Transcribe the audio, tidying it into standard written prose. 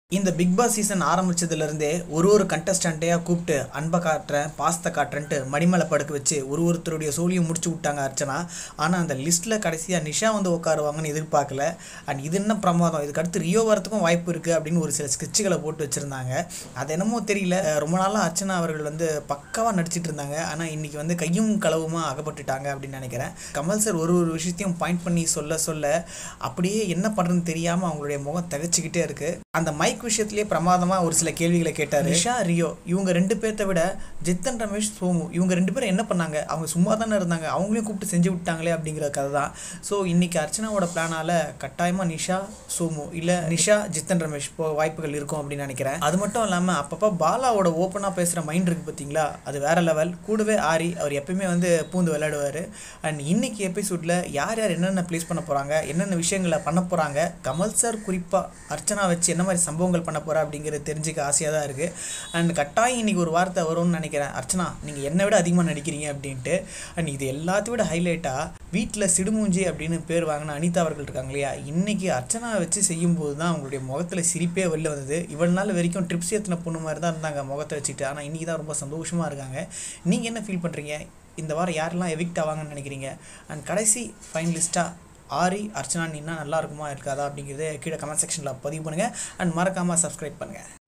இந்த big Boss season ஆரம்பிச்சதுலேருந்தே ஒரு கண்டஸ்டண்ட்டையாக கூப்பிட்டு அன்பை காட்டுறேன் பாசத்தை காட்டுறேன்ட்டு மடிமலை படுக்க வச்சு ஒருத்தருடைய சோழியும் முடிச்சு விட்டாங்க அர்ச்சனா. ஆனால் அந்த லிஸ்ட்டில் கடைசியாக நிஷா வந்து உட்காருவாங்கன்னு எதிர்பார்க்கல. அண்ட் இது என்ன பிரமாதம், இதுக்கு அடுத்து ரியோ வரத்துக்கும் வாய்ப்பு இருக்குது அப்படின்னு ஒரு சில ஸ்கெட்சுகளை போட்டு வச்சுருந்தாங்க. அது என்னமோ தெரியல, ரொம்ப நாளாக அர்ச்சனா அவர்கள் வந்து பக்காவாக நடிச்சிட்டு இருந்தாங்க. ஆனால் இன்றைக்கி வந்து கையும் களவுமா அகப்பட்டுட்டாங்க அப்படின்னு நினைக்கிறேன். கமல் சார் ஒரு விஷயத்தையும் பாயிண்ட் பண்ணி சொல்ல அப்படியே என்ன பண்ணுறதுன்னு தெரியாமல் அவங்களுடைய முகம் தகச்சிக்கிட்டே இருக்குது. அந்த மைக் விஷயத்திலேயே பிரமாதமாக ஒரு சில கேள்விகளை கேட்டார். நிஷா ரியோ இவங்க ரெண்டு பேர்த்த விட ஜித்தன் ரமேஷ் சோமு இவங்க ரெண்டு பேரும் என்ன பண்ணாங்க, அவங்க சும்மா தானே இருந்தாங்க, அவங்களையும் கூப்பிட்டு செஞ்சு விட்டாங்களே அப்படிங்கிற கதை தான். ஸோ இன்றைக்கி அர்ச்சனாவோட பிளானால் கட்டாயமாக நிஷா சோமு இல்லை நிஷா ஜித்தன் ரமேஷ் வாய்ப்புகள் இருக்கும் அப்படின்னு நினைக்கிறேன். அது மட்டும் இல்லாமல் அப்பப்போ பாலாவோட ஓப்பனாக பேசுகிற மைண்ட் இருக்குது பார்த்தீங்களா, அது வேறு லெவல். கூடவே ஆரி அவர் எப்பயுமே வந்து பூந்து விளையாடுவார். அண்ட் இன்னைக்கு எபிசோடில் யார் என்னென்ன ப்ளேஸ் பண்ண போகிறாங்க, என்னென்ன விஷயங்களை பண்ண போகிறாங்க, கமல் சார் குறிப்பாக அர்ச்சனா வச்சு என்ன மாதிரி சம்பவங்கள் பண்ண போகிறா அப்படிங்கிறது தெரிஞ்சுக்க ஆசையாக தான் இருக்குது. அண்ட் கட்டாயம் இன்றைக்கி ஒரு வார்த்தை வரும்னு நினைக்கிறேன், அர்ச்சனா நீங்கள் என்னை விட அதிகமாக நடிக்கிறீங்க அப்படின்ட்டு. அண்ட் இது எல்லாத்தையும் விட ஹைலைட்டாக வீட்டில் சிடுமூஞ்சி அப்படின்னு பேர் வாங்கின அனிதா அவர்கள் இருக்காங்க இல்லையா, இன்றைக்கி அர்ச்சனா வச்சு செய்யும்போது தான் அவங்களுடைய முகத்தில் சிரிப்பே வெளில வந்தது. இவ்வளோ நாள் வரைக்கும் ட்ரிப்ஸ் ஏற்றின பொண்ணு மாதிரி தான் இருந்தாங்க முகத்தை வச்சுட்டு, ஆனால் இன்றைக்கி தான் ரொம்ப சந்தோஷமாக இருக்காங்க. நீங்கள் என்ன ஃபீல் பண்ணுறீங்க, இந்த வாரம் யாரெல்லாம் எவிக்ட் ஆவாங்கன்னு நினைக்கிறீங்க? அண்ட் கடைசி ஃபைனலிஸ்ட்டாக ஆரி அர்ச்சனா நின்னா நல்லா இருக்குமா இருக்காதா அப்படிங்கிறத கீழே கமெண்ட் செக்ஷனில் பதிவு பண்ணுங்கள். அண்ட் மறக்காமல் சப்ஸ்கிரைப் பண்ணுங்கள்.